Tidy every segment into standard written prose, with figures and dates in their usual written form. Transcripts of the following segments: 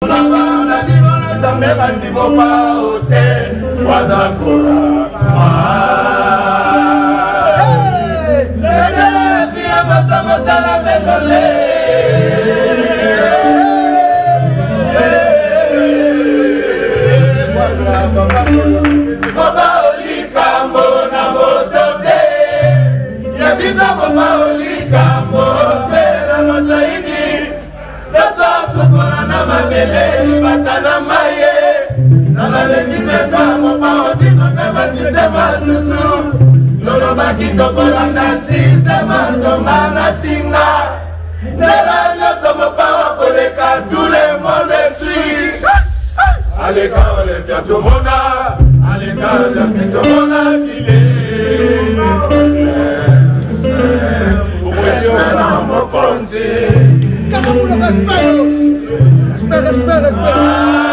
Tout le monde suit. Allez, quand on les fait tout le monde, allez, quand on les fait tout le monde, respect dans mon conseil. Respect.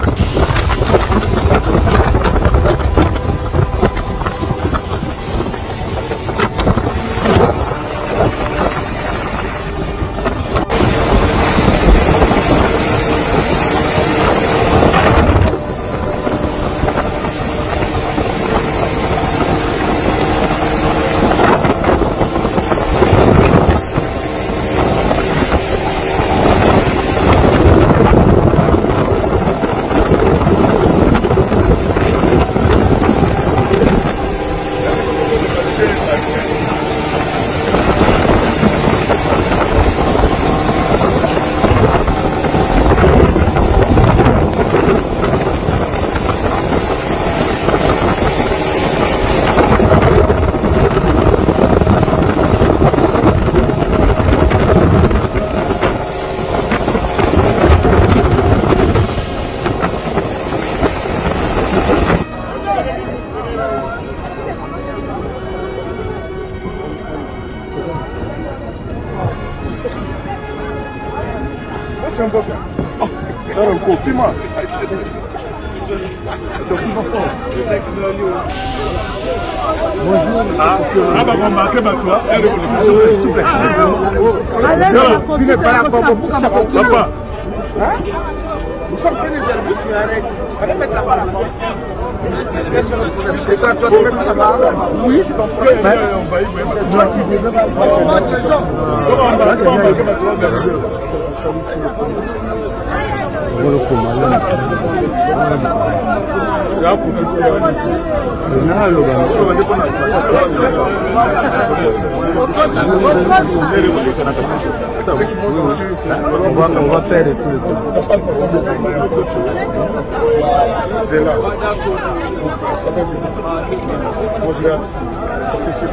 C'est un peu bien. Alors, un compliment. Bonjour. Ah, bah, on marque ma toi. Tu n'es pas là pour papa. Nous sommes venus vers vous, tu arrêtes. Allez mettre la barre à fond. C'est toi qui dois mettre la barre. Oui, c'est ton problème. C'est toi qui devais pas. On va les gens. Comment on va on va perdre tout le temps. C'est là. Moi je regarde. Ça fait ce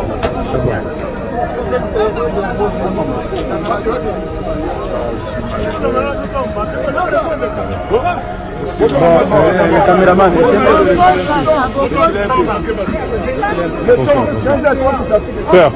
le caméraman. Frère.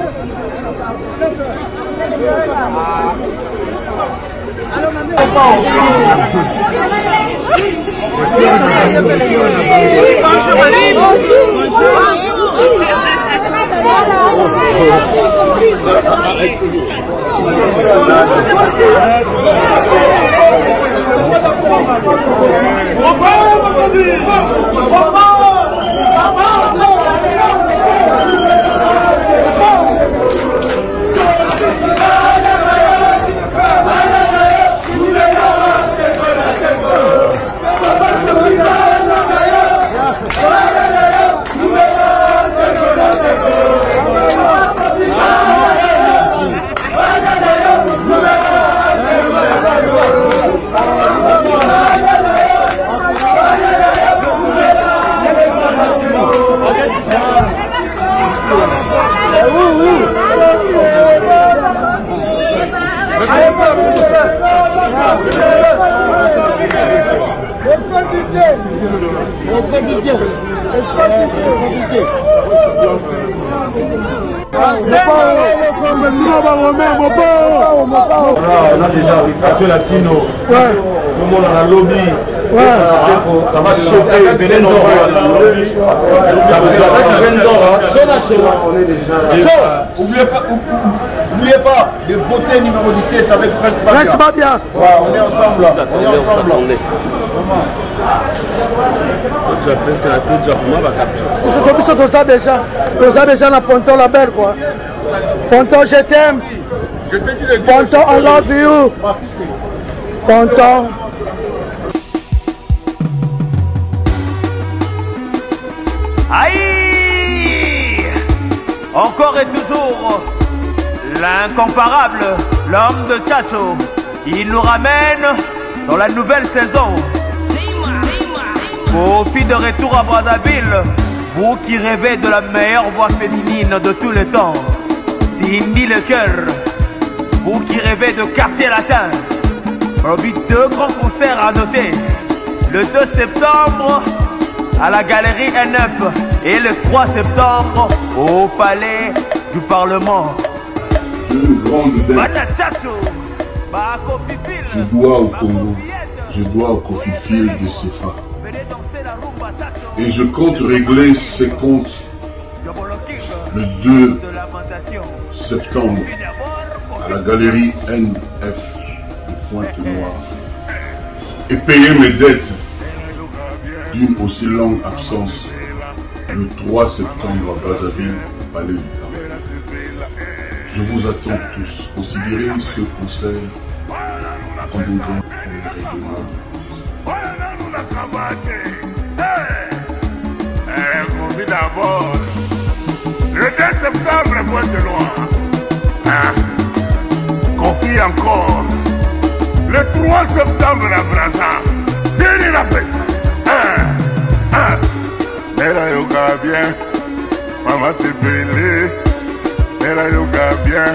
On a déjà Ricardo Latino. Tout le monde dans la lobby. Ça va chauffer. Venez nous voir dans la lobby. On est déjà. Oubliez pas. N'oubliez pas de voter numéro 17 avec Prince Babia. Prince Babia. Ouais, on est ensemble. On est ensemble. Déjà déjà la Ponton la belle quoi. Ponton je t'aime. Ponton I love you. Ponton. Aïe! Encore et toujours, l'incomparable, l'homme de Tchacho. Il nous ramène dans la nouvelle saison. Profit de retour à Brazzaville, vous qui rêvez de la meilleure voix féminine de tous les temps. Cindy le cœur, vous qui rêvez de quartier latin. Aujourd'hui, 2 grands concerts à noter. Le 2 septembre à la galerie N9 et le 3 septembre au palais du Parlement. Une grande dette. Je dois au Congo, je dois au Kofi-Fil de Sefa. Et je compte régler ces comptes le 2 septembre à la galerie NF de Pointe-Noire et payer mes dettes d'une aussi longue absence le 3 septembre à Brazzaville, Palais du Parlement. Je vous attends tous. Considérez ce concert comme un grand règlement. D'abord, le 2 septembre, Pointe-Noire. Confie encore. Le 3 septembre à Brazza. Bien la peste. Mera yoga bien. Maman s'est pelée. Mera yoga bien.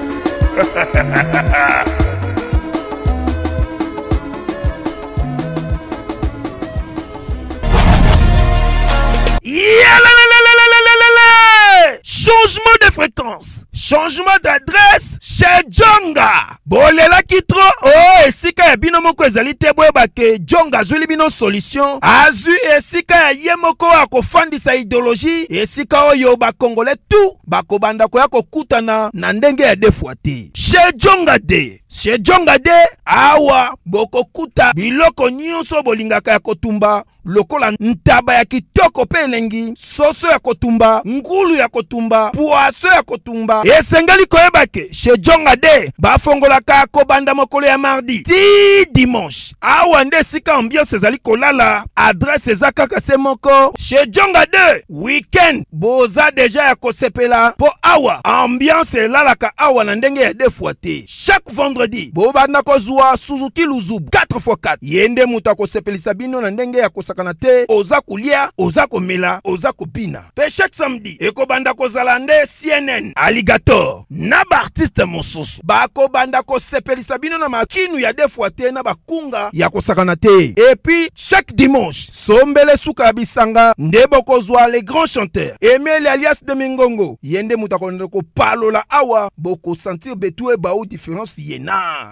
Changement de fréquence, changement d'adresse chez Djonga. Bolela kitro, oh esika ya bino moko ezali te boyeba ke Djonga azuli bino solution. Azu esika ya ye moko akofandisa idéologie, esika oyo bakongole tout bakobanda koya kokutana na ndenge ya defwa te. Chez Djonga de, chez Djonga de awa bokokuta biloko nyonso bolingaka ya kotumba. Lokola ntaba ya kitoko pe elengi, soso ya kotumba, ngulu ya kotumba, poaso ya kotumba. Esengeli koyeba ke chez Djonga de bafongolaka kobanda mokolo ya mardi ti dimanche. Awa nde sika ambiance ezali kolala, adresse eza kaka se moko. Chez Djonga de weekend boza deja ya kosepela po awa ambiance elalaka awa na ndenge ya defwa te. Chaque vendredi bobanda kozwa Suzuki Luzubu 4x4 yende mutu akosepelisa bino na ndenge ya kanate, oza kulia, oza komela, oza kopina. Pe chaque samedi, eko banda kozala nde CNN, Alligator, na ba artiste mosusu. Bako banda ko sepelisa bino na makinu ya defwa te na bakunga ya kosakana te. Et puis, chaque dimanche, sombele suka bisanga, nde boko zwa les grands chanteurs. Emile alias de Mingongo, yende mutakonde ko palola awa, boko sentir betue ba ou différence yena.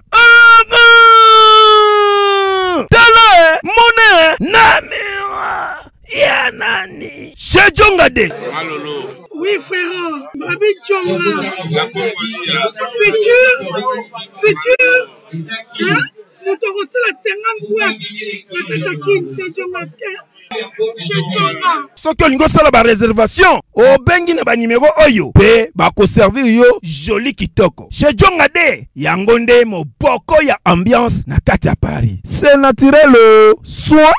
Tala Mone Namira Yanani Chez Djonga de. Oui frère, Babi Djonga. Futur hein? Nous t'avons la 50 boîtes. La Katakin, c'est Djonga. Soki olingo sala ba réservation obengi na ba numéro oyo pe bako servir yo joli kitoko. Chez Djonga de yango nde moboko ya ambiance na kati ya Paris. C'est naturel soit.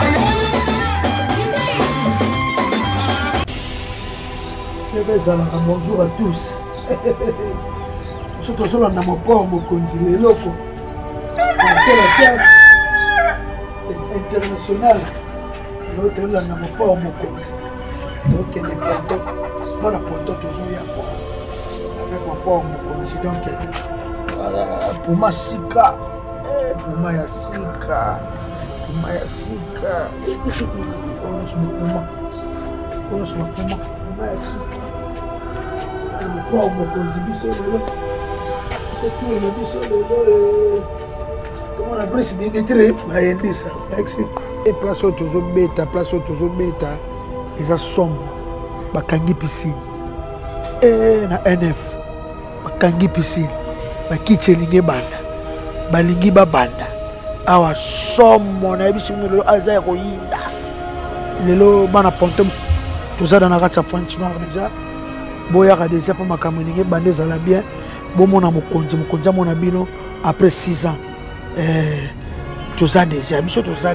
Bonjour à tous. Surtout sur la port mokonzi leloko. International. L'autre là n'a pas au mokonzi. Donc les poteaux, moi la poteau toujours y a pas. Avec mon port mokonzi donc voilà pour ma sika, pour ma yasika, pour ma yasika. On se met pour ma yasika. Le port mokonzi biso là. C'est tout le biso là. Comment la presse dit très bien ça. Merci. Et place où toujours bêta, ils sont sombres. Bakangi piscine. Et na NF. bakangi piscine bakiti elingi banda balingi babanda awa somo na yebi simu lelo aza ya koyinda lelo bana ponto toza na kati ya Pointe Noire déjà boyaka déjà pa makambo elingi banda ezala bien bomona mokonzi amona bino après 6 ans toza déjà biso toza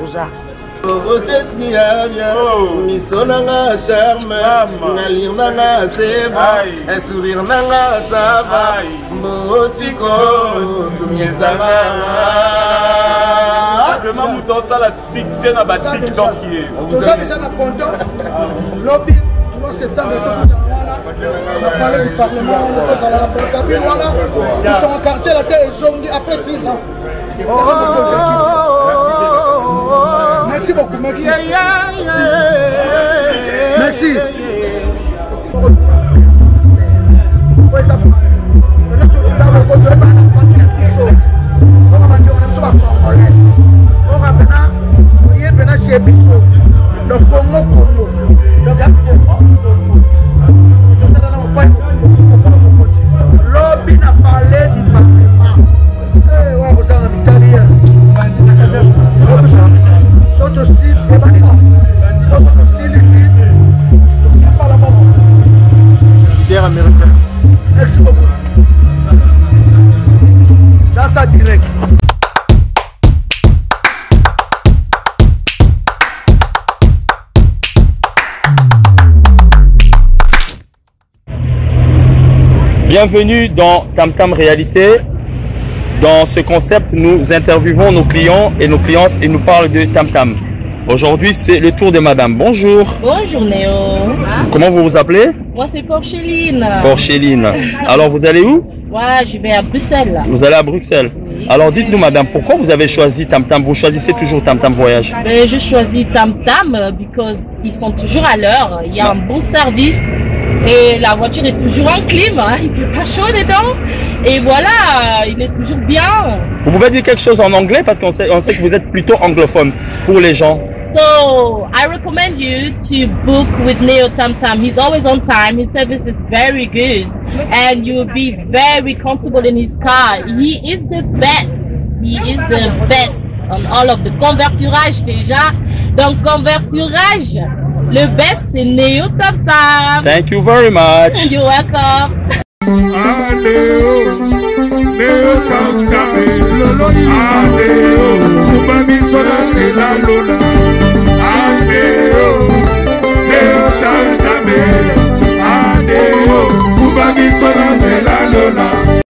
Misonanga charme, nalirnanga seba, un sourire nanga sava, mbotiko tumiezanga. Simplement mouton ça la succès na ba TikTok qui est. Tout ça déjà na ponton. Lobby 3 septembre on a parlé du Parlement, on a fait la Brazzaville, voilà. Nous sommes en quartier la terre et zongi après 6 ans. Merci beaucoup, merci. Merci. Lobby n'a parlé du Parlement. Vous avez un italien. Américain. Merci beaucoup. Ça direct. Bienvenue dans Tam Tam Réalité. Dans ce concept, nous interviewons nos clients et nos clientes et nous parlent de Tam Tam. Aujourd'hui, c'est le tour de madame. Bonjour. Bonjour Néo. Comment vous vous appelez? Moi, c'est Porcheline. Porcheline. Alors, vous allez où? Ouais, je vais à Bruxelles. Vous allez à Bruxelles. Oui. Alors, dites-nous madame, pourquoi vous avez choisi Tam Tam? Vous choisissez toujours Tam Tam Voyage? Je choisis Tam Tam parce qu'ils sont toujours à l'heure. Il y a un bon service et la voiture est toujours en clim. Il ne fait pas chaud dedans. Et voilà, il est toujours bien. Vous pouvez dire quelque chose en anglais parce qu'on sait que vous êtes plutôt anglophone pour les gens. So, I recommend you to book with Neo Tam Tam. He's always on time. His service is very good. And you'll be very comfortable in his car. He is the best. He is the best on all of the converturage déjà. Donc, converturage, le best, c'est Neo Tam Tam. Thank you very much. You're welcome. Adeo, Neo Tam Tam, Adeo, Kubami Sonate la Lola. Adeo, Neo Tam Tam, Adeo, Kubami Sonate la Lola.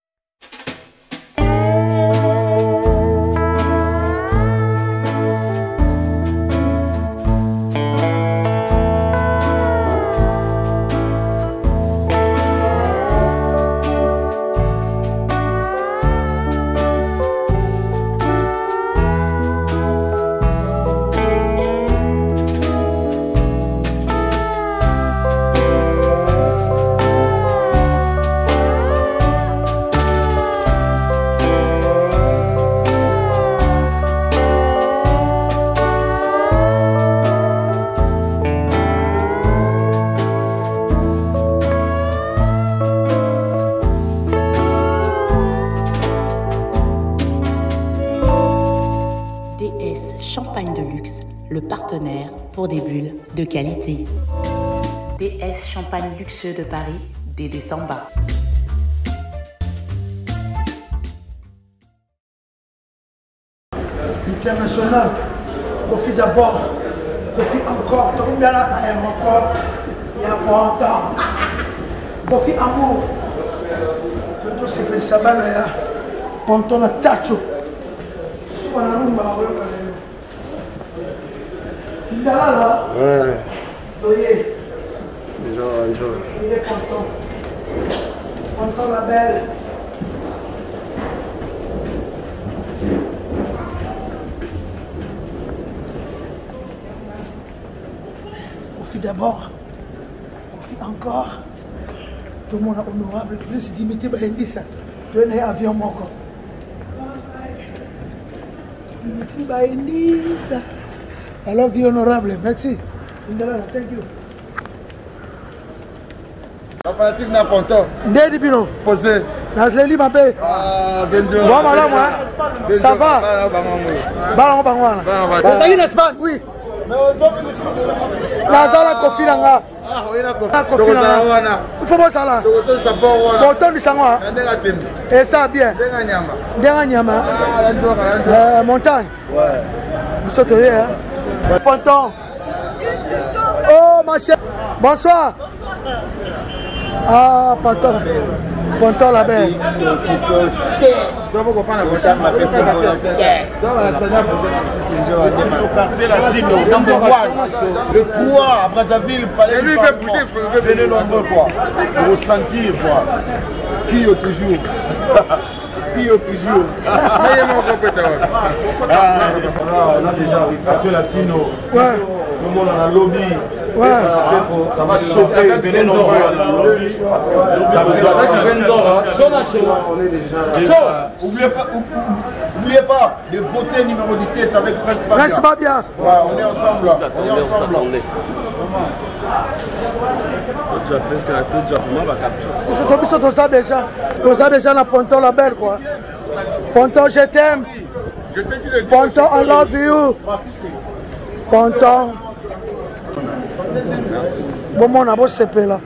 Champagne de luxe, le partenaire pour des bulles de qualité. DS Champagne luxueux de Paris, Dédé Samba. International, profit d'abord, profit encore. Tout le monde est à l'aéroport, il y a 40 ans. Profit amour. Le dos c'est que ça va là. Quand on a tchacho. Ouais. Enjoy. Enjoy. Il est content. Content la belle. Profite d'abord. Profite encore. Tout le monde est honorable. Plus d'imiter Bahendisa. Tu es un avion encore. Bahendisa. I love you, honorable. Merci. Thank you. La fanatique n'a pas tort. Ndedi bino. Posé. Nazeli mapé. Ah, 22. Bon madame moi. Ça va. Balon bangwana. Vous allez en Espagne? Oui. Nazala kofi nanga. Ah, oui na kofi. Kofi nanga. Il faut pas ça là. Boton du sangwa. Et ça bien. Denga nyama. Montagne. Ouais. Nous sommes hein. Ponton. Oh ma chère. Bonsoir. Ah, Ponton. Ponton la belle. Au quartier latino, number one. Le 3 à Brazzaville, fallait lui faire bouger, venez nombreux quoi. Pour ressentir quoi. Pio toujours. Pio toujours. Mais mon compétent. On a déjà le quartier latino. Ouais. Tout le monde dans la lobby. Ouais. Ça va chauffer, venez nombreux. N'oubliez pas de voter numéro 17 avec Prince Babia. Prince Babia. Ouais, on est ensemble. On est ensemble. Déjà déjà la Ponton la belle quoi. Ponton je t'aime. Ponton I love you. Ponton. Bon mon abo CP là.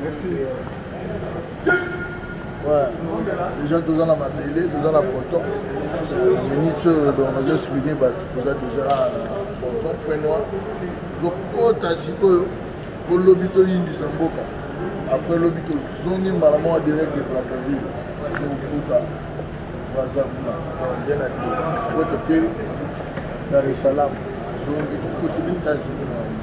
Ouais. Déjà tous dans la Mabélé, tous dans la Ponton. Je dis que on a expliqué tout ça déjà Ponton, point noir. Je compte à Siko pour l'hôpital Indi Samboka. Après l'hôpital Zongi Malamon à direct de Brazzaville. Je vous Brazzaville. Bien à dire. Après que Dar es Salaam. Zongi tout continue d'Asie.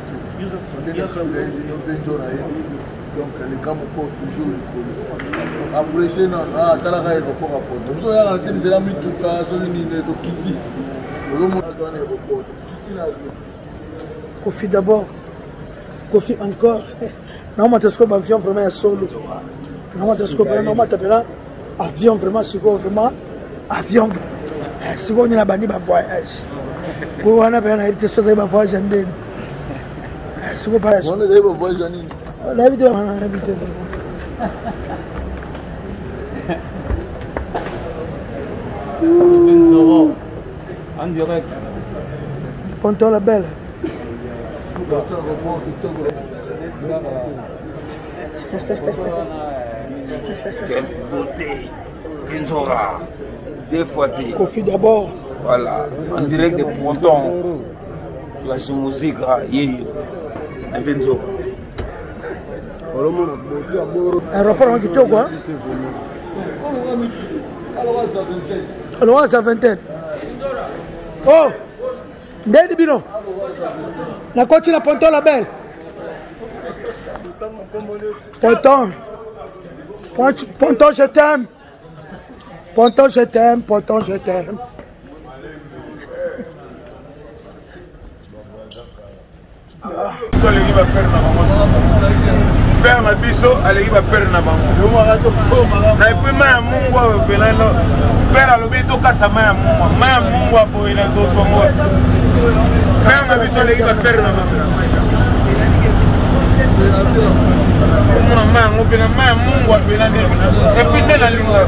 Donc les gars me portent toujours le collier. Après c'est non, ah t'as la raison pour rapporter. Vous avez arrêté de la mituka, celui qui est au Kitty. Le monde a donné au port. Kitty là. Kofi d'abord. Kofi encore. Non, moi t'es avion vraiment solo. Non, moi t'es non, moi t'appelles avion vraiment c'est quoi vraiment avion. C'est quoi on a banni ba voyage. Pour on a bien été sauté ba voyage ndeni. C'est quoi pas. On est des voyages en ligne. La vidéo, la vidéo. En direct. Ponton la belle. Quelle beauté. Benzora. Deux fois. Kofi d'abord. Voilà. En direct de Ponton. Flash musique. Un Benzo. Aéroport en Quito quoi. Alors à vingtaine. Oh, Ndedi Bino. La continue à Ponton la belle. Ponton. Ponton je t'aime. Ponton je t'aime. Ponton je t'aime. Père na biso aleki ba père na bango na epi ma ya mungu oyo belano père alobi tokata ma ya mungu aboyela tosongo père na biso aleki ba père na bango omona ma yango pena ma ya mungu abelani epi nde na linga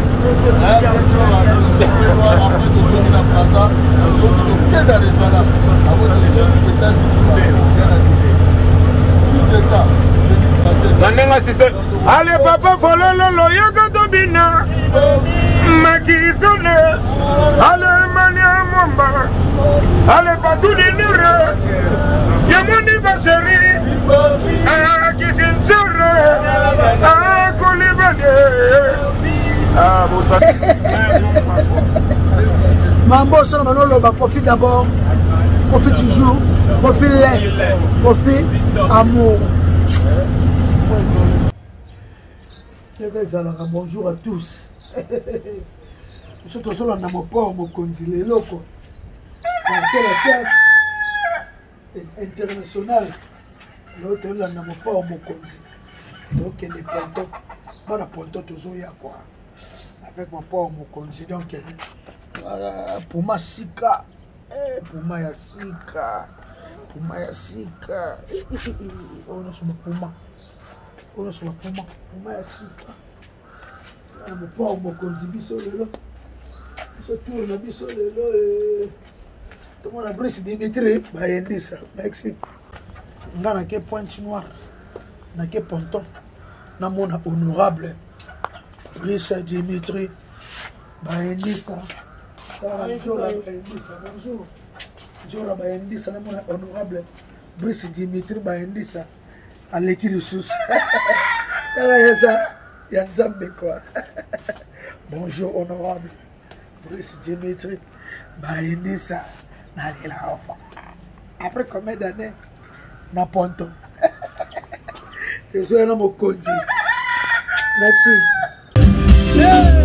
Nanenga sister, allez papa fololo yoga dobina, makizone, allez mania momba, allez partout de nure, yamoni vacheri, kisinchore, kolibade, bosa. Mambo sur Manolo va Kofi d'abord, Kofi toujours, Kofi lait, Kofi amour. Bonjour à tous. Je suis toujours dans mon port, mon consulé loco. C'est la tête internationale. L'autre là dans mon port, mon consulé. Donc les pontons, moi la ponton toujours y a quoi. Avec mon port, mon consulé. Donc pour ma sika, pour ma sika, pour ma sika. On a sur mon pour moi. On se voit pour moi ici. On ne peut pas au mokonzi biso lelo. Biso tour na biso lelo. Tout le monde a pris Dimitri, bah yendi ça. Merci. On a que pointe noire, on a que ponton, on a mon honorable. Brice Dimitri, bah yendi ça. Bonjour, bonjour. Bonjour, bah yendi ça, mon honorable. Brice Dimitri, bah yendi ça. À l'équipe sous. Quoi. Bonjour honorable Brice Dimitri Baïnissa après combien d'années na ponton je suis un homme connu. Merci.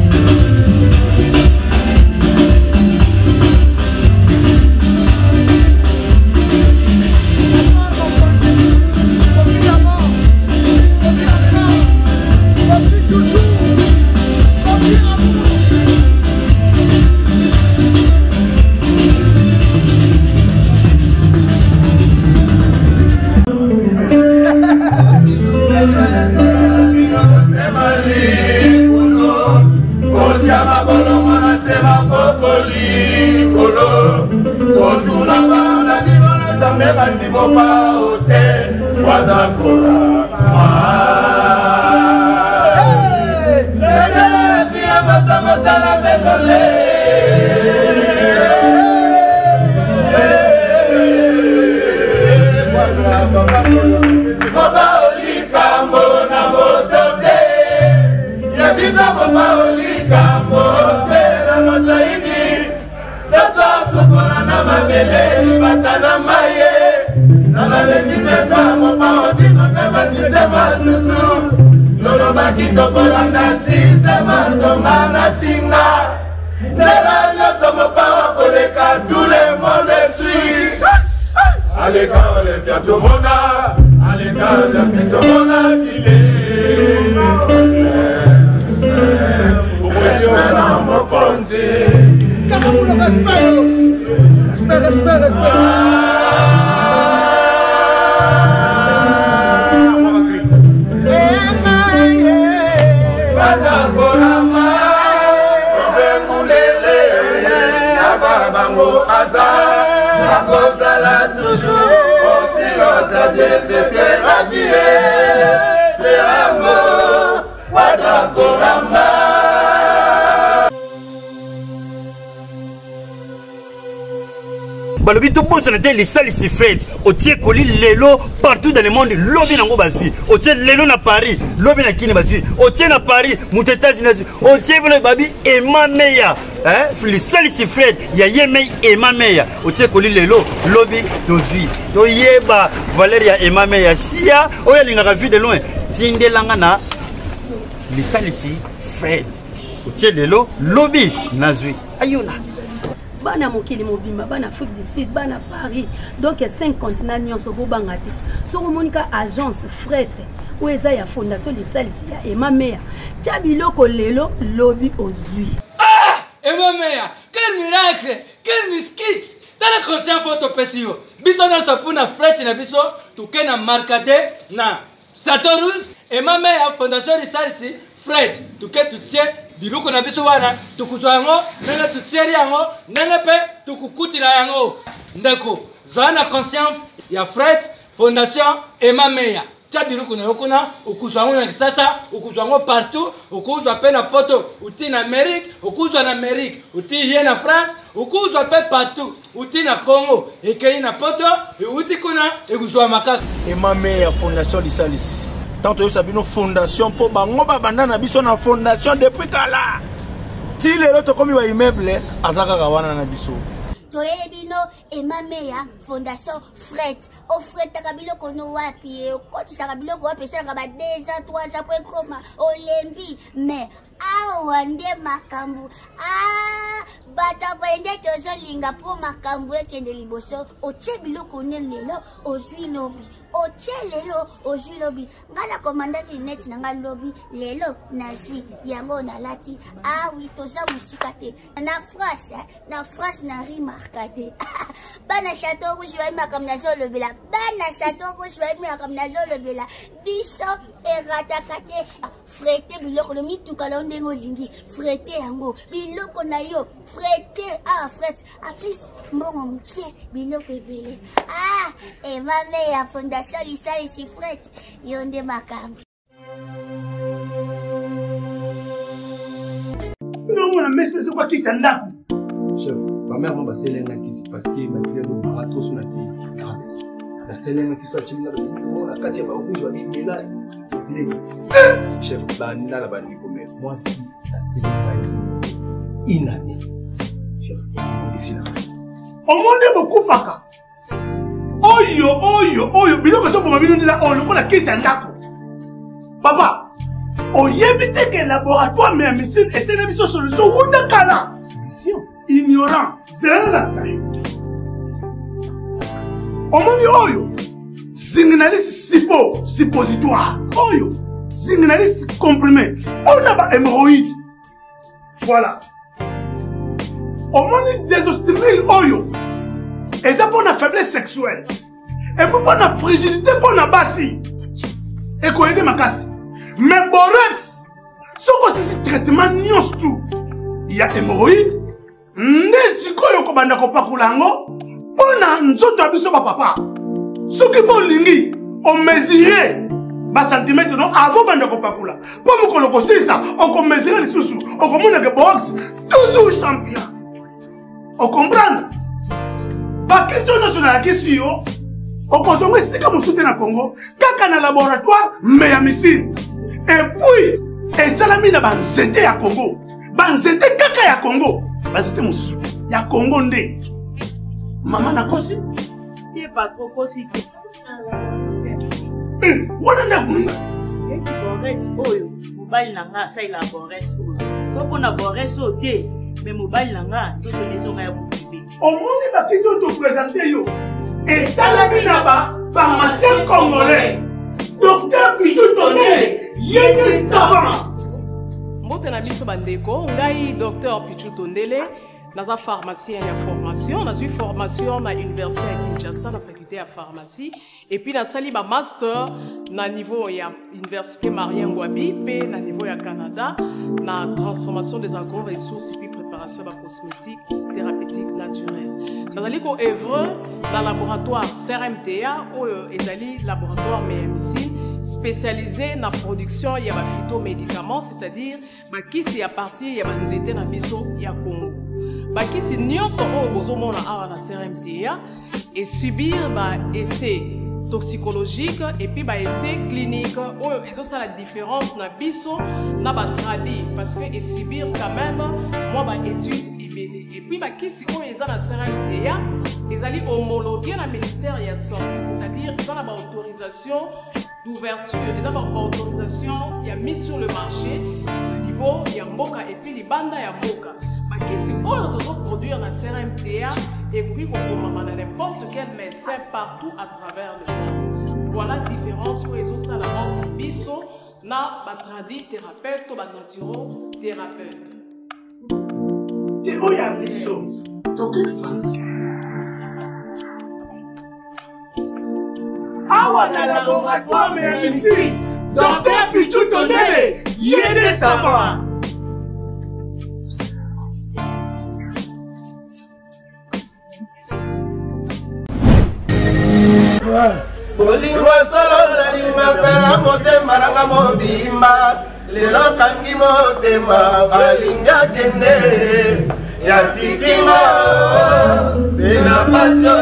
Balobi tout bon c'était les salles ici Fred. Au tiers colis lelo partout dans le monde lobby nango basui. Au tiers lelo na Paris, lobby na Kini basui. Au tiers na Paris, Mutetazi na basui. Au tiers le babi et ma meilleure. Hein? Les salles ici Fred, ya yemei et ma meilleure. Au tiers colis lelo lobby dozui. To yeba Valeria et ma meilleure. Sia, oya linga vu de loin. Tinde langana. Les salles ici Fred. Au tiers lelo lobby nazui. Ayona. Bana mokili mobimba bana Afrique du Sud bana Paris donc 5 continents nyonso bobanga te so monika agence fret ou eza ya fondation lisalisi ya Emma Meya tia biloko lelo lobi ozui Emma Meya quel miracle quel miskit tala conscient photo pesio biso na sapuna fret na biso tukena markade na Statorus Emma Meya fondation lisalisi fret tuketu tie biloko na biso wana tukuzwa yango nene tutieri yango nene pe tukukutila yango ndeko zana conscience ya Fred Fondation Emma Meya tia biloko na yokona ukuzwa yango na kisasa ukuzwa yango partout ukuzwa pe na poto uti na Amérique ukuzwa na Amérique uti hier na France ukuzwa pe partout uti na Congo ekei na poto uti kuna ekuzwa makaka Emma Meya Fondation Lisalis. Tant que ça une fondation pour bango babanda biso na fondation depuis kala. Ti les autres comme va immeuble azaka kawana na biso. Toyele bino Emma Meya Fondation Fret. O Fret takabilo kono wapi ko tisaka biloko wapi sala ba 2 ans 3 ans pour koma olembi mais awande makambu bata kwende tozo linga po makambu ekende liboso oche biloko lelo ozwi lobi oche lelo ozwi lobi ngala komandaki net nanga lobi lelo nazwi yango na lati oui toza musika te na France na remarquate bana château rouge baimaka mnazolo bela bana château rouge baimaka mnazolo bela biso erataka te frete biloko lo mituka la ndenge olingi frete yango biloko na yo frete frete a plus mbongo muke biloko ebele emame ya fondation lisalisi frete yo nde makambi. Non, on a mis ce quoi qui s'en a. Chef, ma mère m'a passé l'un qui s'est passé, ma fille a barato sur la tête. La seule qui soit timide, la Katia va rouge, on est là. Chef, banda la bande comme moi si ça fait une année. Chef, on décide là. On monde beaucoup faka. Oyo, biloko so pour mabino là, on la qui s'en a. Papa. Oyebite que laboratoire mais médecine et c'est une solution ou de cala. Solution. Ignorant. C'est la saille. On m'a dit oyo. Signaliste suppositoire. Oyo. Signaliste comprimé. On a pas hémorroïde. Voilà. On m'a dit désostimule oyo. Et ça pour la faiblesse sexuelle. Et pour la fragilité pour la bassi. Et quoi aider ma casse. Mais borex, ce que c'est traitement nyos tout. Il y a hémorroïde, nesiko yoko banda ko pakulango, ona nzoto abiso ba papa. Ce qui peut lingi, on mesurer ba centimètre non avant banda ko pakula. Pour me koloko ça, on peut mesurer les sous, on comprend que borex toujours champion. On comprend? Ba question nationale la question, on peut se sika musoute na Congo, kaka na laboratoire mais ya missile. Et puis, et salami na banzete ya Congo. Banzete kaka ya Congo. Banzete mosusu ya Congo nde. Maman na kosi? Ye pas trop kosi. Wana na kununga. Eki Boris oyo, mobile nanga sa ila Boris oyo. So pona Boris o te, mais mobile nanga toto leso nga ya bukibe. Omoni ba kiso to présenter yo. Et salami na ba pharmacien congolais. Docteur Pichu Tondele, yéne savant. Mbote na biso bandeko, ngai docteur Pichu Tondele, naza pharmacien ya formation, naza formation na université ya Kinshasa na faculté ya pharmacie et puis nasali ba master na niveau ya université Marien Ngouabi pe na niveau ya Canada na transformation des agro-ressources et puis préparation de cosmétiques thérapeutiques naturelles. Nazali ko œuvre dans le laboratoire CRMTA ou ezali laboratoire médecine spécialisé dans la production ya ba phytomédicaments, c'est-à-dire ba kisi ya partie ya banzete na biso ya Congo. Ba kisi nyonso o bozomona awa na CRMTA et subir ba essai toxicologique et puis ba essai clinique oyo ezosa la différence na biso na ba tradi parce que et subir quand même moi ba étude et puis ba kisi oyo eza na CRMTA ezali homologué na ministère ya santé, c'est-à-dire ils ont la autorisation d'ouverture et d'abord autorisation il y a mis sur le marché au niveau ya mboka et puis libanda ya mboka ba kisi oyo tozo produire na CRMTA et puis qu'on n'importe quel médecin partout à travers le monde. Voilà la différence où ils ont ça la mort biso na batradi thérapeute ou naturo thérapeute. Et où y a biso? Donc awa na laboratoire mais ici docteur Pichu Tondele yéne savant. Bolingo solo nalimaka motema nanga mobimba lelo kangi motema balinga kende ya tikinga sina pasio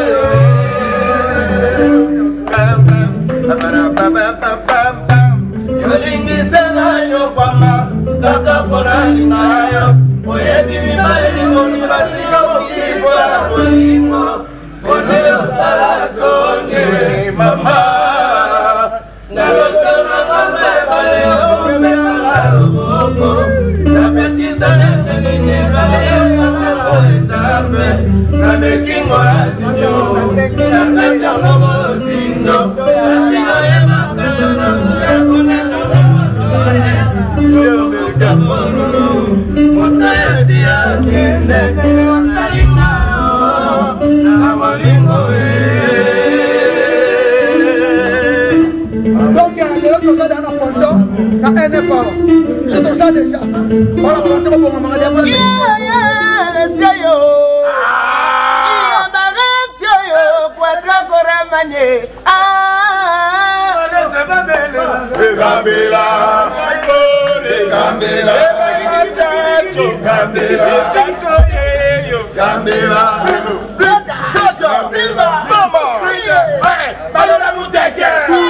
yolingisela nyokwama kaka mpona linga yo oyebi mibali moni batika mokipola bolingo Pone osala songe mama Nalotana mame bale omesala loboko Napetisa nengenine bale osala etape Namekingo asinyo Nasatia momo sindo Nasino yemakana Yakunena mama Yobe kaporo Mota yasi ya kende Salima na NF c'est tout ça déjà voilà pour te bonga mangadi après Seyo Seyo Quadra Goramane Gambela Chacho Gambela Silva Mama Balora Muteke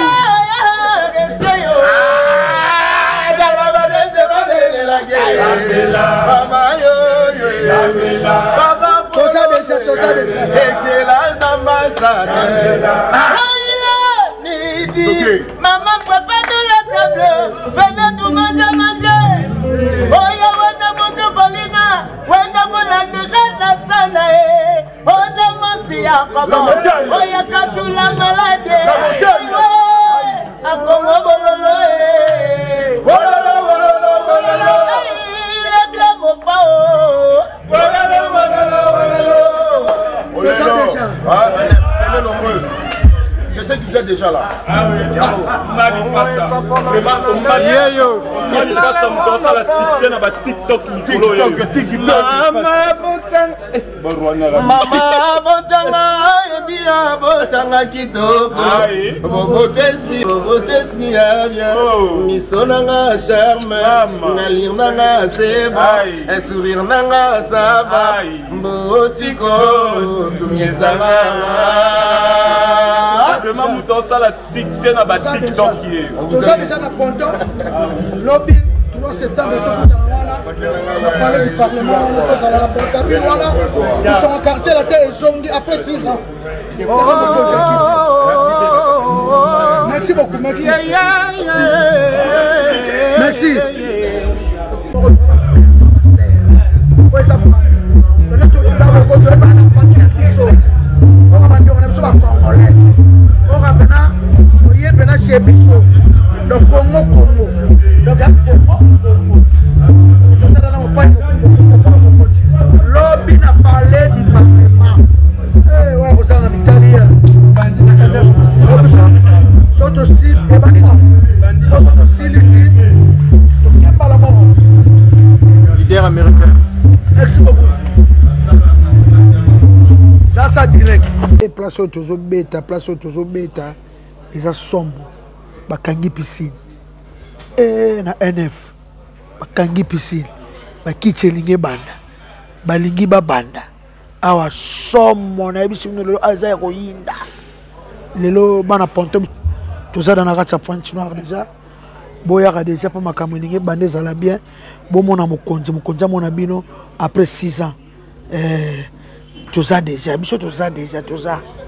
Seyo Mama yo Baba tout ça déjà excellence ambassadeur Maman papa de la table venez tout manger Oya wenda moto bolina wenda bolani kana sana Ona masi yakobo Oya katula malade Akomo bololo Bololo Le gramo pao Bololo Tout ça déjà je sais que tu es déjà là. Mama botanga ebia botanga kitoko bobotesmi avia misonanga charme nalir nanga seba un sourire nanga sava mbotiko tumiesanga demain mouton ça la succès na ba TikTok qui tout ça déjà na ponton lobby 3 septembre on a parlé du parlement on fait ça la brazzaville voilà ils sont en quartier la terre et zongi après 6 ans merci beaucoup merci merci chez Bisso, le Congo. Donc, l'obbi n'a parlé du parlement. Eh ouais, vous avez un italien. Sont aussi, leader américain. Merci beaucoup. Ça direct. Et place au tozo bêta, ils sont bakangi piscine et na NF bakangi piscine bakichelinge banda balingi babanda awa somo na biso lelo aza ko yinda lelo bana ponto toza dans la kati point noir déjà boya déjà pa makambo ninge bande za la bien bo mona mokonzi mona bino après 6 ans toza déjà biso toza déjà